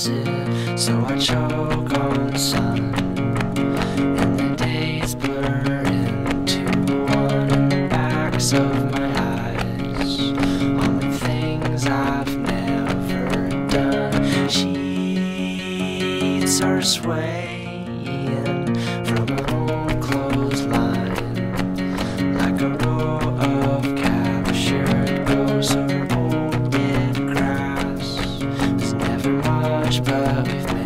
opposite, so I choke on sun. And the days blur into one in the backs of my eyes, on the things I've never done. Sheets are swaying from an old clothesline, like a row of captured ghosts over old dead grass. There's never much, but we've made